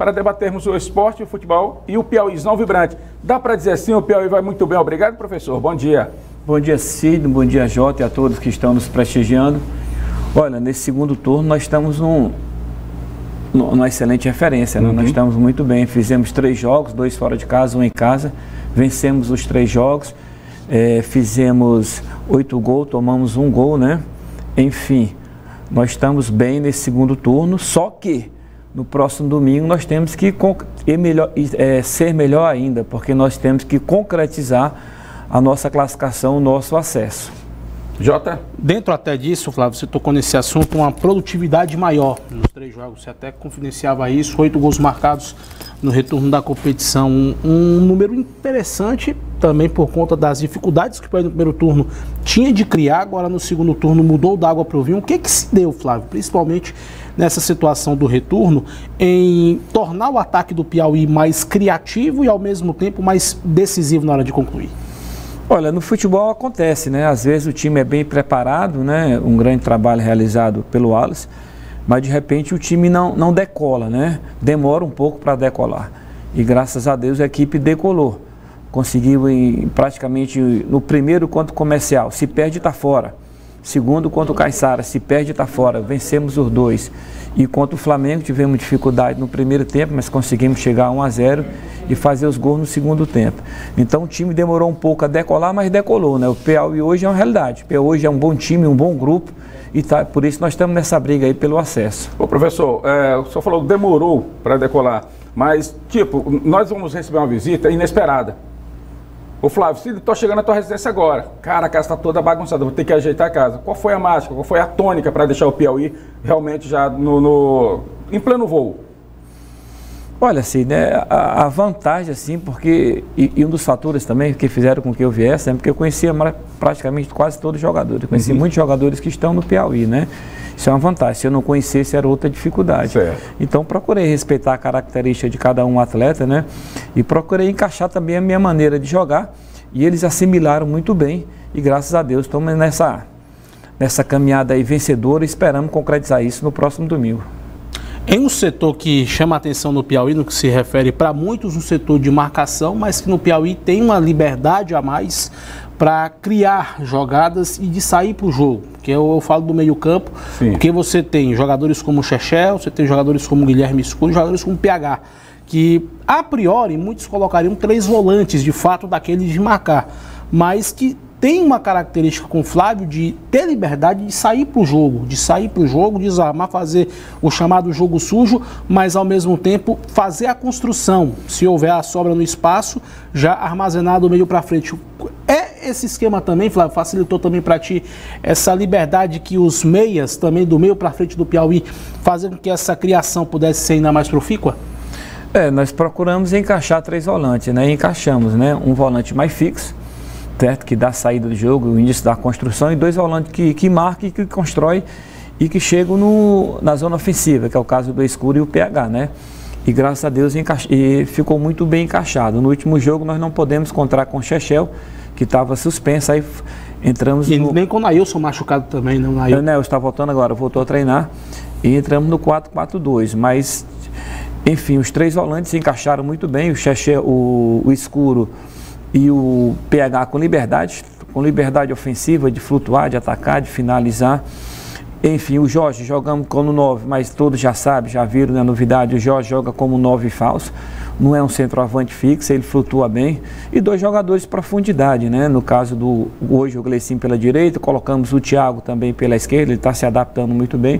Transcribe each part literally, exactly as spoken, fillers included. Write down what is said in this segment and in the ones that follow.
para debatermos o esporte, o futebol e o Piauizão vibrante. Dá para dizer assim, o Piauí vai muito bem. Obrigado, professor. Bom dia. Bom dia, Cid. Bom dia, Jota, e a todos que estão nos prestigiando. Olha, nesse segundo turno nós estamos num, numa excelente referência, né? Uhum. Nós estamos muito bem. Fizemos três jogos, dois fora de casa, um em casa. Vencemos os três jogos. É, fizemos oito gols, tomamos um gol, né? Enfim, nós estamos bem nesse segundo turno, só que no próximo domingo nós temos que ir melhor, é, ser melhor ainda, porque nós temos que concretizar a nossa classificação, o nosso acesso. Jota? Dentro até disso, Flávio, você tocou nesse assunto, uma produtividade maior nos três jogos, você até confidenciava isso, oito gols marcados no retorno da competição, um, um número interessante também por conta das dificuldades que no primeiro turno tinha de criar, agora no segundo turno mudou da água para o vinho. O que que se deu, Flávio, principalmente nessa situação do retorno, em tornar o ataque do Piauí mais criativo e ao mesmo tempo mais decisivo na hora de concluir? Olha, no futebol acontece, né? Às vezes o time é bem preparado, né? Um grande trabalho realizado pelo Wallace, mas de repente o time não, não decola, né? Demora um pouco para decolar. E graças a Deus a equipe decolou. Conseguiu em, praticamente no primeiro contra o Comercial, se perde está fora. Segundo contra o Caiçara, se perde está fora. Vencemos os dois. E contra o Flamengo tivemos dificuldade no primeiro tempo, mas conseguimos chegar a um a zero e fazer os gols no segundo tempo. Então o time demorou um pouco a decolar, mas decolou, né? O Piauí hoje é uma realidade. O Piauí hoje é um bom time, um bom grupo, e tá, por isso nós estamos nessa briga aí pelo acesso. Ô professor, é, o senhor falou que demorou para decolar, mas tipo, nós vamos receber uma visita inesperada. Ô Flávio, se estou chegando à tua residência agora, cara, a casa está toda bagunçada, vou ter que ajeitar a casa. Qual foi a mágica, qual foi a tônica para deixar o Piauí realmente já no, no, em pleno voo? Olha, assim, né, a, a vantagem, assim, porque, e, e um dos fatores também que fizeram com que eu viesse, é porque eu conhecia praticamente quase todos os jogadores, eu conheci uhum. muitos jogadores que estão no Piauí, né? Isso é uma vantagem, se eu não conhecesse era outra dificuldade. Certo. Então procurei respeitar a característica de cada um atleta, né? E procurei encaixar também a minha maneira de jogar, e eles assimilaram muito bem, e graças a Deus estamos nessa, nessa caminhada aí vencedora, e esperamos concretizar isso no próximo domingo. Em um setor que chama a atenção no Piauí, no que se refere para muitos, um setor de marcação, mas que no Piauí tem uma liberdade a mais para criar jogadas e de sair para o jogo. Porque eu, eu falo do meio campo, Sim. porque você tem jogadores como o Chechel, você tem jogadores como o Guilherme Escuro, jogadores como o P H, que a priori muitos colocariam três volantes de fato daqueles de marcar, mas que tem uma característica com o Flávio de ter liberdade de sair para o jogo, de sair para o jogo, desarmar, fazer o chamado jogo sujo, mas ao mesmo tempo fazer a construção, se houver a sobra no espaço, já armazenar do meio para frente. É esse esquema também, Flávio, facilitou também para ti essa liberdade que os meias também do meio para frente do Piauí fazem com que essa criação pudesse ser ainda mais profícua? É, nós procuramos encaixar três volantes, né? E encaixamos, né? Um volante mais fixo, certo? Que dá a saída do jogo, o início da construção, e dois volantes que, que marcam e que constrói e que chegam no, na zona ofensiva, que é o caso do Escuro e o P H, né? E graças a Deus encaixa, e ficou muito bem encaixado. No último jogo nós não podemos contar com o Chechel, que estava suspenso, aí entramos e no... nem com o Nailson machucado também, não, Nailson? O Nailson está voltando agora, voltou a treinar, e entramos no quatro quatro dois, mas, enfim, os três volantes se encaixaram muito bem, o Chechel, o, o Escuro e o P H com liberdade, com liberdade ofensiva de flutuar, de atacar, de finalizar. Enfim, o Jorge jogamos como nove, mas todos já sabem, já viram na novidade, o Jorge joga como nove falso, não é um centroavante fixo, ele flutua bem. E dois jogadores de profundidade, né? No caso do, hoje o Gleicinho pela direita, colocamos o Thiago também pela esquerda, ele está se adaptando muito bem.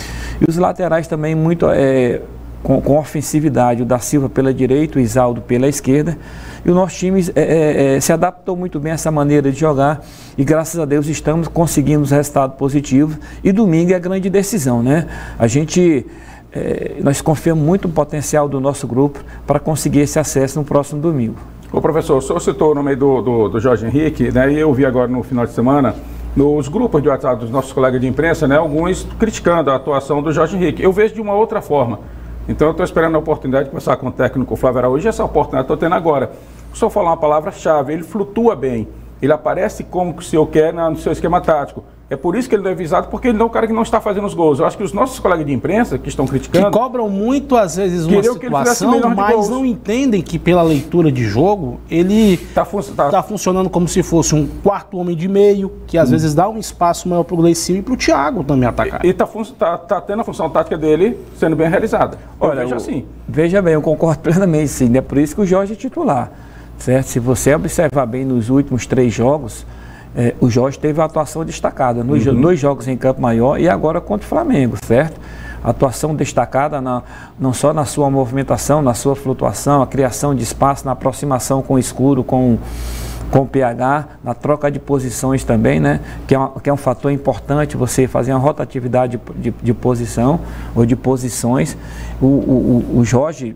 E os laterais também muito... É, Com, com ofensividade, o da Silva pela direita, o Isaldo pela esquerda, e o nosso time é, é, se adaptou muito bem a essa maneira de jogar, e graças a Deus estamos conseguindo os resultados positivos, e domingo é a grande decisão, né? A gente, é, nós confiamos muito no potencial do nosso grupo para conseguir esse acesso no próximo domingo. Ô professor, o senhor citou o nome do, do, do Jorge Henrique, né? E eu vi agora no final de semana, nos grupos de WhatsApp dos nossos colegas de imprensa, né? Alguns criticando a atuação do Jorge Henrique. Eu vejo de uma outra forma. Então eu estou esperando a oportunidade de conversar com o técnico Flávio Araújo, e essa oportunidade estou tendo agora. O senhor falou uma palavra-chave, ele flutua bem, ele aparece como que o senhor quer no seu esquema tático. É por isso que ele não é visado, porque ele não é o cara que não está fazendo os gols. Eu acho que os nossos colegas de imprensa que estão criticando... Que cobram muito, às vezes, uma situação, mas não entendem que, pela leitura de jogo, ele está fun tá. tá funcionando como se fosse um quarto homem de meio, que às hum. vezes dá um espaço maior para o Gleicil e para o Thiago também atacar. E está tá, tá tendo a função tática dele sendo bem realizada. Olha, veja assim. Veja bem, eu concordo plenamente, sim. É por isso que o Jorge é titular. Certo? Se você observar bem nos últimos três jogos... É, o Jorge teve uma atuação destacada nos uhum. dois jogos em Campo Maior e agora contra o Flamengo, certo? Atuação destacada na, não só na sua movimentação, na sua flutuação, a criação de espaço, na aproximação com o escuro, com, com o P H, na troca de posições também, né? Que é, uma, que é um fator importante você fazer uma rotatividade de, de, de posição ou de posições. O, o, o Jorge,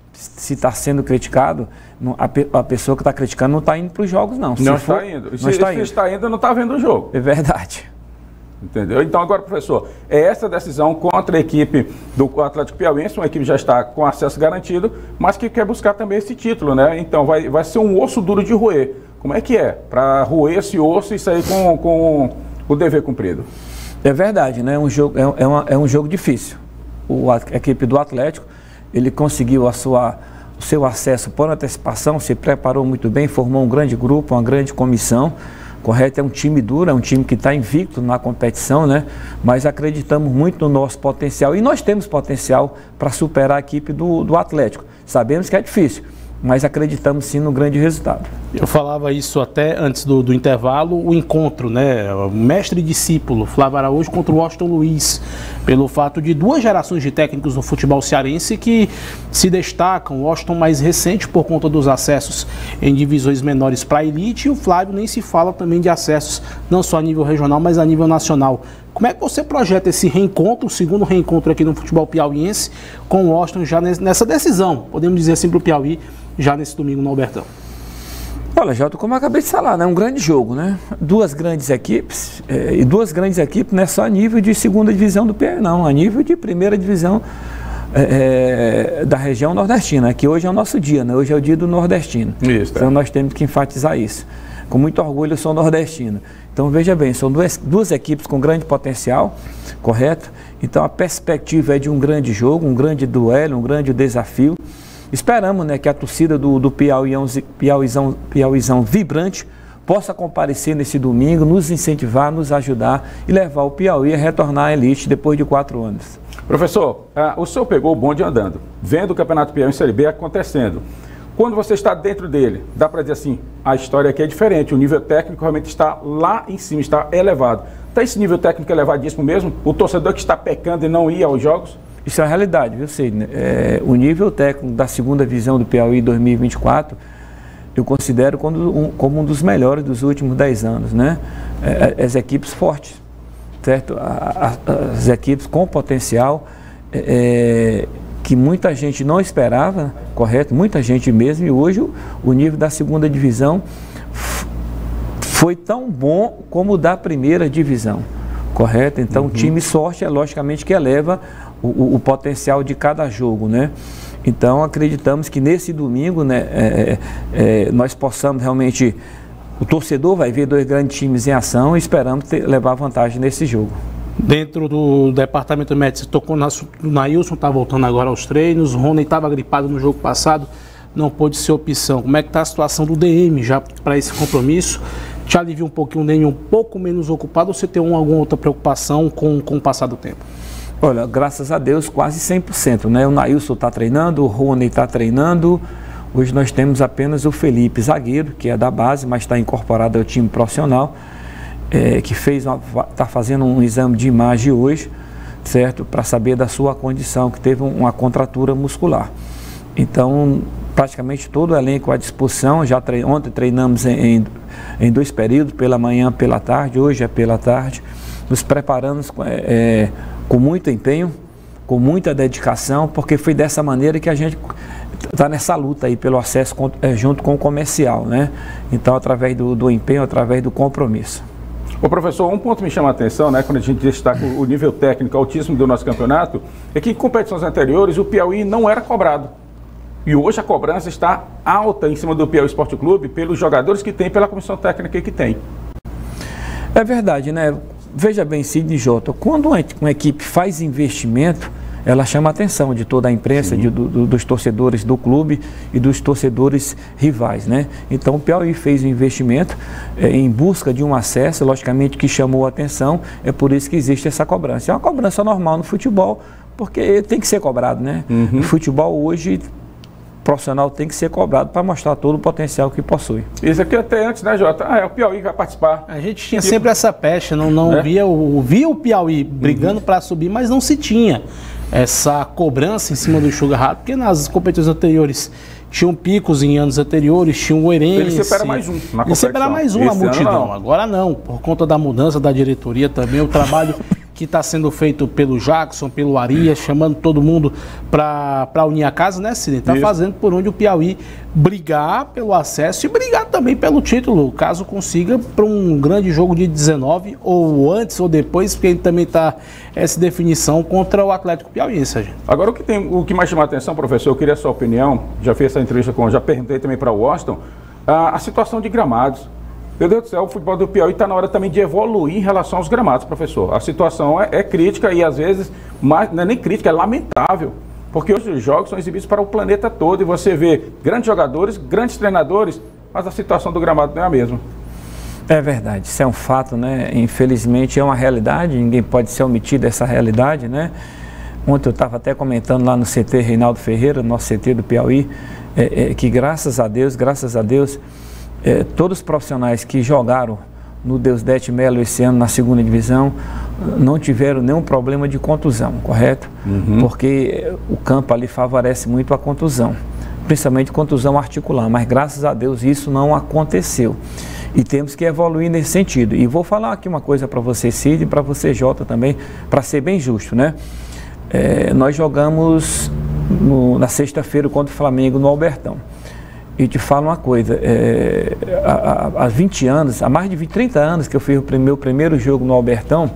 se está sendo criticado, a, pe a pessoa que está criticando não está indo para os jogos, não. Se não for, está indo. Não se está indo. está indo, não está vendo o jogo. É verdade. Entendeu? Então, agora, professor, é essa decisão contra a equipe do Atlético Piauiense, uma equipe que já está com acesso garantido, mas que quer buscar também esse título, né? Então, vai, vai ser um osso duro de roer. Como é que é? Para roer esse osso e sair com, com o dever cumprido. É verdade, né? Um jogo, é, é, uma, é um jogo difícil. O, a equipe do Atlético, ele conseguiu a sua... o seu acesso por antecipação, se preparou muito bem, formou um grande grupo, uma grande comissão, correto? É um time duro, é um time que está invicto na competição, né? Mas acreditamos muito no nosso potencial e nós temos potencial para superar a equipe do, do Atlético. Sabemos que é difícil, mas acreditamos sim no grande resultado. Eu falava isso até antes do, do intervalo, o encontro, né? O mestre e discípulo, Flávio Araújo contra o Washington Luiz, pelo fato de duas gerações de técnicos no futebol cearense que se destacam, o Washington mais recente por conta dos acessos em divisões menores para a elite, e o Flávio nem se fala também de acessos não só a nível regional, mas a nível nacional. Como é que você projeta esse reencontro, o segundo reencontro aqui no futebol piauiense, com o Washington já nessa decisão, podemos dizer assim para o Piauí, já nesse domingo no Albertão? Olha, Jota, como eu acabei de falar, né? Um grande jogo, né? Duas grandes equipes, é, e duas grandes equipes não é só a nível de segunda divisão do Piauí, não, a nível de primeira divisão é, da região nordestina, que hoje é o nosso dia, né? Hoje é o dia do nordestino. Isso, então é. Nós temos que enfatizar isso. Com muito orgulho eu sou nordestino. Então veja bem, são duas, duas equipes com grande potencial, correto? Então a perspectiva é de um grande jogo, um grande duelo, um grande desafio. Esperamos, né, que a torcida do, do Piauião, Piauizão, Piauizão vibrante possa comparecer nesse domingo, nos incentivar, nos ajudar e levar o Piauí a retornar à elite depois de quatro anos. Professor, ah, o senhor pegou o bonde andando, vendo o Campeonato Piauí em Série B acontecendo. Quando você está dentro dele, dá para dizer assim, a história aqui é diferente, o nível técnico realmente está lá em cima, está elevado. Está esse nível técnico elevadíssimo mesmo? O torcedor que está pecando e não ia aos jogos? Isso é a realidade, viu, Sidney? É, o nível técnico da segunda divisão do Piauí dois mil e vinte e quatro, eu considero como um, como um dos melhores dos últimos dez anos, né? É, as equipes fortes, certo? A, a, as equipes com potencial, é, que muita gente não esperava, correto? Muita gente mesmo, e hoje o, o nível da segunda divisão foi tão bom como o da primeira divisão, correto? Então, uhum. O time sorte é logicamente que eleva o, o, o potencial de cada jogo, né? Então, acreditamos que nesse domingo, né, é, é, nós possamos realmente, o torcedor vai ver dois grandes times em ação e esperamos ter, levar vantagem nesse jogo. Dentro do departamento médico, você tocou no Nailson, está voltando agora aos treinos, o Rony estava gripado no jogo passado, não pôde ser opção. Como é que está a situação do D M já para esse compromisso? Te alivia um pouquinho o D M um pouco menos ocupado ou você tem um, alguma outra preocupação com, com o passar do tempo? Olha, graças a Deus, quase cem por cento, né? O Nailson está treinando, o Rony está treinando. Hoje nós temos apenas o Felipe, zagueiro, que é da base, mas está incorporado ao time profissional, é, que fez está fazendo um exame de imagem hoje, certo? Para saber da sua condição, que teve uma contratura muscular. Então, praticamente todo o elenco à disposição. Já tre ontem treinamos em, em, em dois períodos, pela manhã, pela tarde, hoje é pela tarde. Nos preparamos é, com muito empenho, com muita dedicação, porque foi dessa maneira que a gente está nessa luta aí pelo acesso com, é, junto com o comercial, né? Então, através do, do empenho, através do compromisso. Ô professor, um ponto me chama a atenção, né, quando a gente destaca o nível técnico altíssimo do nosso campeonato, é que em competições anteriores o Piauí não era cobrado. E hoje a cobrança está alta em cima do Piauí Esporte Clube pelos jogadores que tem, pela comissão técnica que tem. É verdade, né? veja bem, Sidney e Jota, quando uma, uma equipe faz investimento, ela chama a atenção de toda a imprensa, de, do, dos torcedores do clube e dos torcedores rivais, né? Então o Piauí fez um investimento é, em busca de um acesso, logicamente que chamou a atenção, é por isso que existe essa cobrança. É uma cobrança normal no futebol, porque tem que ser cobrado, né? Uhum. O futebol hoje, profissional, tem que ser cobrado para mostrar todo o potencial que possui. Isso aqui até antes, né, Jota? Ah, é o Piauí que vai participar. A gente tinha tipo... sempre essa pecha, não, não é? via, o, via o Piauí brigando uhum. para subir, mas não se tinha essa cobrança em cima do Enxuga Rato, porque nas competições anteriores tinham picos em anos anteriores, tinha o Eirense. Ele sempre era mais um na competição. Ele sempre era mais um na multidão. Não. Agora não, por conta da mudança da diretoria também, o trabalho que está sendo feito pelo Jackson, pelo Arias, chamando todo mundo para unir a casa, né, Sidney? Está fazendo por onde o Piauí brigar pelo acesso e brigar também pelo título, caso consiga para um grande jogo de dezenove, ou antes ou depois, porque ele também está essa definição contra o Atlético Piauiense, gente. Agora, o que, tem, o que mais chama a atenção, professor, eu queria a sua opinião, já fiz essa entrevista com, já perguntei também para o Washington, a, a situação de gramados. Meu Deus do céu, o futebol do Piauí está na hora também de evoluir em relação aos gramados, professor. A situação é, é crítica e, às vezes, mais, não é nem crítica, é lamentável. Porque hoje os jogos são exibidos para o planeta todo e você vê grandes jogadores, grandes treinadores, mas a situação do gramado não é a mesma. É verdade, isso é um fato, né? Infelizmente é uma realidade, ninguém pode ser omitido dessa realidade, né? Ontem eu estava até comentando lá no C T Reinaldo Ferreira, nosso C T do Piauí, é, é, que graças a Deus, graças a Deus, É, todos os profissionais que jogaram no Deusdete Melo esse ano na segunda divisão não tiveram nenhum problema de contusão, correto? Uhum. Porque o campo ali favorece muito a contusão, principalmente contusão articular, mas graças a Deus isso não aconteceu. E temos que evoluir nesse sentido. E vou falar aqui uma coisa para você, Cid, e para você, Jota, também, para ser bem justo, né? É, nós jogamos no, na sexta-feira contra o Flamengo no Albertão. E te falo uma coisa, é, há, há vinte anos, há mais de vinte, trinta anos que eu fiz o meu primeiro jogo no Albertão,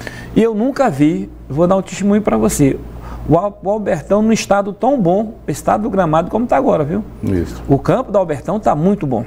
e eu nunca vi, vou dar um testemunho para você, o, o Albertão num estado tão bom, estado do gramado como está agora, viu? Isso. O campo do Albertão está muito bom.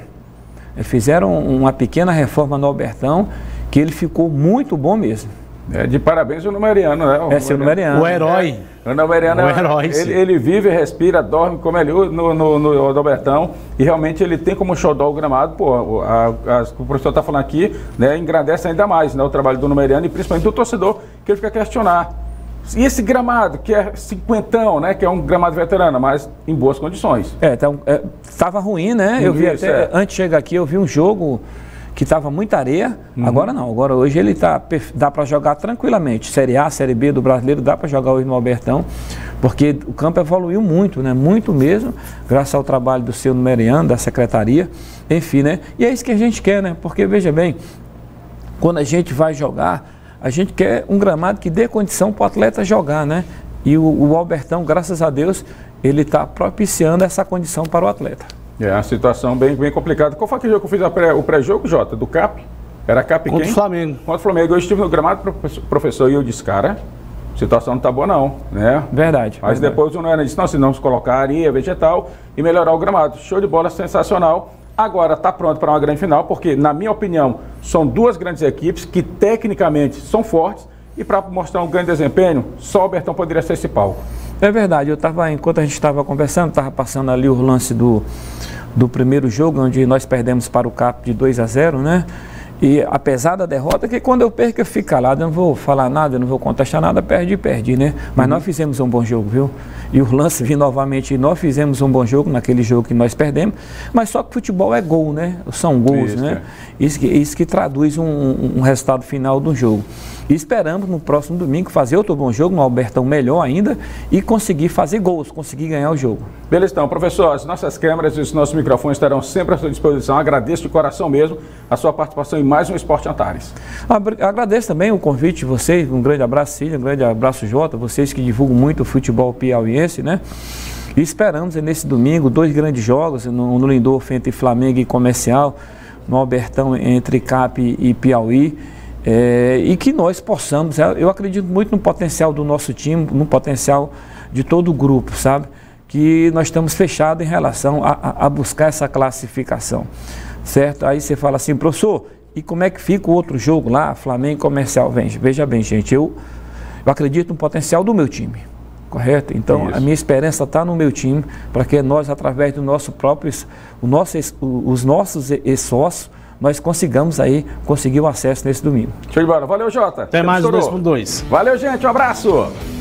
Fizeram uma pequena reforma no Albertão, que ele ficou muito bom mesmo. É, de parabéns o Numeriano, né? O é, seu Numeriano. O herói. É, o Numeriano, o herói, ele, ele vive, respira, dorme, come ali no, no, no, no Albertão, e realmente ele tem como xodó o gramado, pô, a, a, o professor está falando aqui, né, engrandece ainda mais, né, o trabalho do Numeriano e principalmente do torcedor, que ele fica a questionar. E esse gramado, que é cinquentão, né, que é um gramado veterano, mas em boas condições. É, então, estava é, ruim, né? Eu vi Isso, até, é. antes de chegar aqui, eu vi um jogo que estava muita areia, uhum. agora não, agora hoje ele tá, dá para jogar tranquilamente, Série A, Série B do Brasileiro, dá para jogar hoje no Albertão, porque o campo evoluiu muito, né, muito mesmo, graças ao trabalho do seu Numeriano, da secretaria, enfim, né, e é isso que a gente quer, né, porque veja bem, quando a gente vai jogar, a gente quer um gramado que dê condição para o atleta jogar, né, e o, o Albertão, graças a Deus, ele está propiciando essa condição para o atleta. É uma situação bem, bem complicada. Qual foi aquele jogo que eu fiz a pré, o pré-jogo, Jota? Do C A P? Era C A P quem? Contra o Flamengo. Contra o Flamengo. Eu estive no gramado, professor, e eu disse, cara, a situação não está boa não, né? Verdade. Mas verdade. depois o Noena disse, não, se não se colocar areia, vegetal e melhorar o gramado. Show de bola, sensacional. Agora está pronto para uma grande final, porque, na minha opinião, são duas grandes equipes que tecnicamente são fortes e para mostrar um grande desempenho, só o Albertão poderia ser esse palco. É verdade, eu estava, enquanto a gente estava conversando, estava passando ali o lance do, do primeiro jogo, onde nós perdemos para o C A P de dois a zero, né? E apesar da derrota, que quando eu perco eu fico calado, eu não vou falar nada, eu não vou contestar nada, perdi, perdi, né? Mas uhum. nós fizemos um bom jogo, viu? E o lance vi novamente, nós fizemos um bom jogo naquele jogo que nós perdemos, mas só que futebol é gol, né? São gols, isso, né? É. Isso, que, isso que traduz um, um resultado final do jogo. E esperamos no próximo domingo fazer outro bom jogo, no Albertão melhor ainda, e conseguir fazer gols, conseguir ganhar o jogo. Beleza, então, professor, as nossas câmeras e os nossos microfones estarão sempre à sua disposição. Agradeço de coração mesmo a sua participação em mais um Esporte Antares. Agradeço também o convite de vocês, um grande abraço, Cília, um grande abraço, Jota, vocês que divulgam muito o futebol piauiense, né? E esperamos nesse domingo dois grandes jogos, no, no Lindolfo entre Flamengo e Comercial, no Albertão entre C A P e Piauí. É, e que nós possamos, eu acredito muito no potencial do nosso time, no potencial de todo o grupo, sabe? Que nós estamos fechados em relação a, a, a buscar essa classificação, certo? Aí você fala assim, professor, E como é que fica o outro jogo lá, Flamengo e Comercial? Veja bem, gente, eu, eu acredito no potencial do meu time, correto? Então, Isso. a minha esperança está no meu time, para que nós, através do nosso próprios, o nosso, os nossos sócios, nós consigamos aí, conseguir o acesso nesse domingo. Show de bola. Valeu, Jota. Até mais, dois por dois. Valeu, gente. Um abraço.